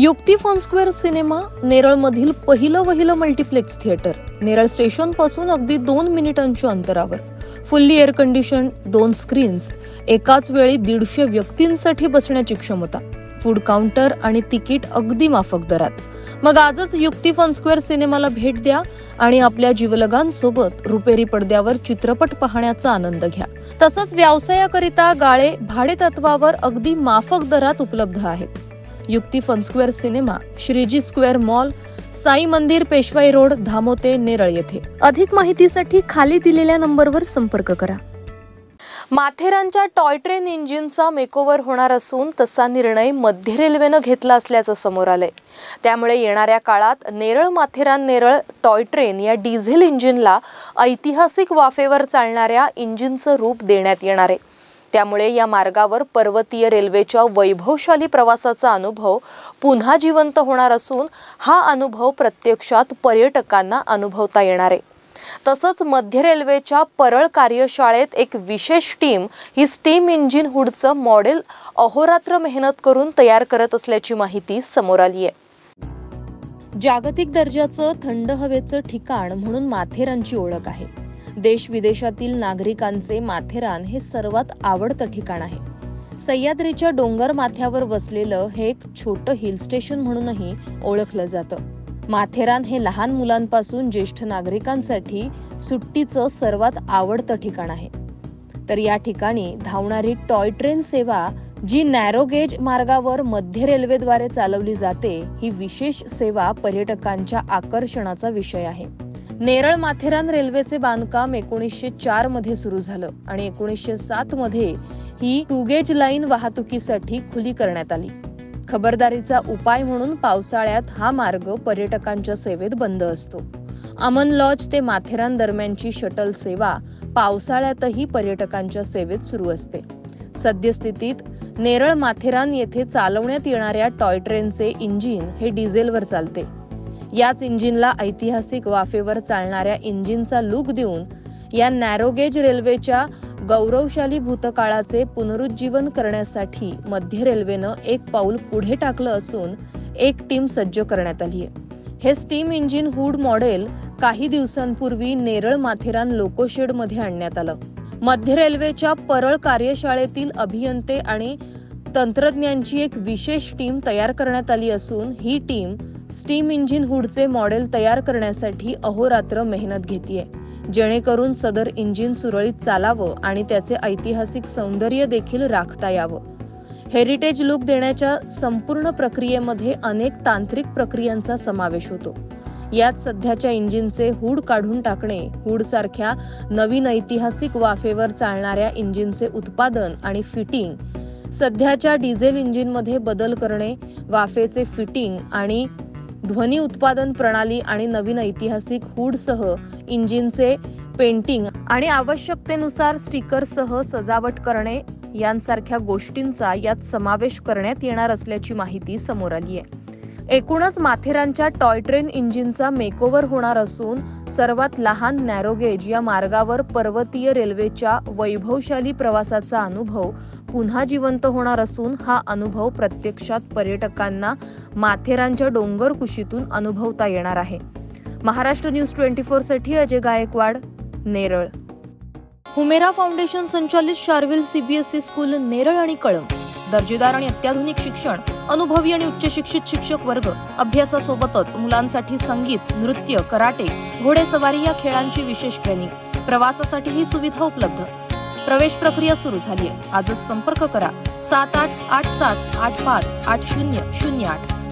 युक्ती fun square cinema नेरळमधील पहिलं multiplex theatre. Neral station पासून अगदी 2 मिनिटांच्या अंतरावर. फुल्ली एअर कंडिशन, 2 स्क्रीन्स, एकाच वेळी 150 व्यक्तींसाठी बसण्याची क्षमता, फूड काउंटर आणि तिकीट अगदी माफक दरात. मग आजच युक्ती फनस्क्वेअर सिनेमाला भेट द्या आणि आपल्या जीवलगांसोबत रुपेरी पडद्यावर चित्रपट पाहण्याचा आनंद घ्या. तसंच व्यवसायाकरिता गाळे भाडे तत्वावर अगदी माफक दरात उपलब्ध आहेत. युक्ती fun square cinema, Shriji square mall, Sai मंदिर, पेशवाई रोड, धामोते, नेरळ येथे. अधिक माहितीसाठी खाली दिलेल्या नंबरवर संपर्क करा. माथेरानच्या टॉय ट्रेन इंजिनचा मेकओव्हर होणार असून तसा निर्णय मध्य रेल्वेनं घेतला असल्याचं समोर आलंय. त्यामुळे येणाऱ्या काळात नेरळ माथेरान नेरळ टॉय ट्रेन या डिझेल इंजिनला ऐतिहासिक वाफेवर चालणाऱ्या इंजिनचं रूप देण्यात येणार आहे. त्यामुळे या मार्गावर पर्वतीय रेल्वेच्या वैभवशाली प्रवासाचा अनुभव पुन्हा जिवंत होणार असून हा अनुभव प्रत्यक्षात पर्यटकांना अनुभवता येणार आहे. तसंच मध्य रेल्वेच्या परळ कार्यशाळेत एक विशेष टीम ही स्टीम इंजिन हुडचं मॉडेल अहोरात्र मेहनत करून तयार करत असल्याची माहिती समोर आली आहे. जागतिक दर्जाचं थंड हवेचं ठिकाण म्हणून माथेरानची ओळख आहे. देश विदेशातील नागरिकांचे माथेरान हे सर्वात आवडतं ठिकाण आहे. सह्याद्रीच्या डोंगर माथ्यावर वसलेलं हे एक छोटं हिल स्टेशन म्हणूनही ओळखलं जातं. माथेरान हे लहान मुलांपासून ज्येष्ठ नागरिकांसाठी सुट्टीचं सर्वात आवडतं ठिकाण आहे. तर या ठिकाणी धावणारी टॉय ट्रेन सेवा, जी नॅरो गेज मार्गावर मध्य रेल्वेद्वारे चालवली जाते, ही विशेष सेवा पर्यटकांच्या आकर्षणाचा विषय आहे. नेरळ माथेरान रेल्वेचे बांधकाम 1904 मध्ये सुरू झालं आणि 1907 मध्ये ही 2 गेज लाईन वाहतुकीसाठी खुली करण्यात आली. खबरदारीचा उपाय म्हणून पावसाळ्यात हा मार्ग पर्यटकांच्या सेवेत बंद असतो. अमन लॉज ते माथेरान दरम्यानची शटल सेवा पावसाळ्यातही पर्यटकांच्या सेवेत सुरू असते. सद्यस्थितीत नेरळ माथेरान येथे चालवण्यात येणाऱ्या टॉय ट्रेनचे इंजिन हे डिझेलवर चालते. याच इंजिनला ऐतिहासिक वाफेवर चालणाऱ्या इंजिनचा लूक देऊन या नॅरोगेज रेल्वेच्या गौरवशाली भूतकाळाचे पुनरुज्जीवन करण्यासाठी मध्य रेल्वेनं एक पाऊल पुढे टाकलं असून एक टीम सज्ज करण्यात आली आहे. हे स्टीम इंजिन हुड मॉडेल काही दिवसांपूर्वी नेरळ माथेरान लोकोशेड मध्ये आणण्यात आलं. मध्य रेल्वेच्या परळ कार्यशाळेतील अभियंते आणि तंत्रज्ञांची एक विशेष टीम तयार करण्यात आली असून ही टीम स्टीम इंजिन हुडचे मॉडेल तयार करण्यासाठी अहोरात्र मेहनत घेतेय, जेणेकरून सदर इंजिन सुरळीत चालावं आणि त्याचे ऐतिहासिक सौंदर्य देखील राखता यावं. हेरिटेज लुक देण्याच्या संपूर्ण प्रक्रियेमध्ये अनेक तांत्रिक प्रक्रियांचा समावेश होतो. यात सध्याच्या इंजिनचे हुड काढून टाकणे, हुड सारख्या नवीन ऐतिहासिक वाफेवर चालणाऱ्या इंजिनचे उत्पादन आणि फिटिंग, सध्याच्या डिझेल इंजिनमध्ये बदल करणे, वाफेचे फिटिंग आणि ध्वनी उत्पादन प्रणाली आणि नवीन ऐतिहासिक हुडसह इंजिनचे पेंटिंग आणि आवश्यकतेनुसार स्टिकरसह सजावट करणे यांसारख्या गोष्टींचा यात समावेश करण्यात येणार असल्याची माहिती समोर आली आहे. एकूणच माथेरानच्या टॉय ट्रेन इंजिनचा मेकओव्हर होणार असून सर्वात लहान नॅरोगेज या मार्गावर पर्वतीय रेल्वेच्या वैभवशाली प्रवासाचा अनुभव पुन्हा जिवंत होणार असून हा अनुभव प्रत्यक्षात पर्यटकांना माथेरानच्या डोंगर कुशीतून अनुभवता येणार आहे. महाराष्ट्र न्यूज 24 साठी अजय गायकवाड, नेरळ. हुमेरा फाउंडेशन संचालित शार्विल सीबीएसई स्कूल नेरळ आणि कळंब. दर्जेदार आणि अत्याधुनिक शिक्षण, अनुभवी आणि उच्च शिक्षित शिक्षक वर्ग, अभ्यासासोबतच मुलांसाठी संगीत, नृत्य, कराटे, घोडेसवारी या खेळांची विशेष ट्रेनिंग, प्रवासासाठी ही सुविधा उपलब्ध. प्रवेश प्रक्रिया सुरू झाली आहे. आजच संपर्क करा 7887858008.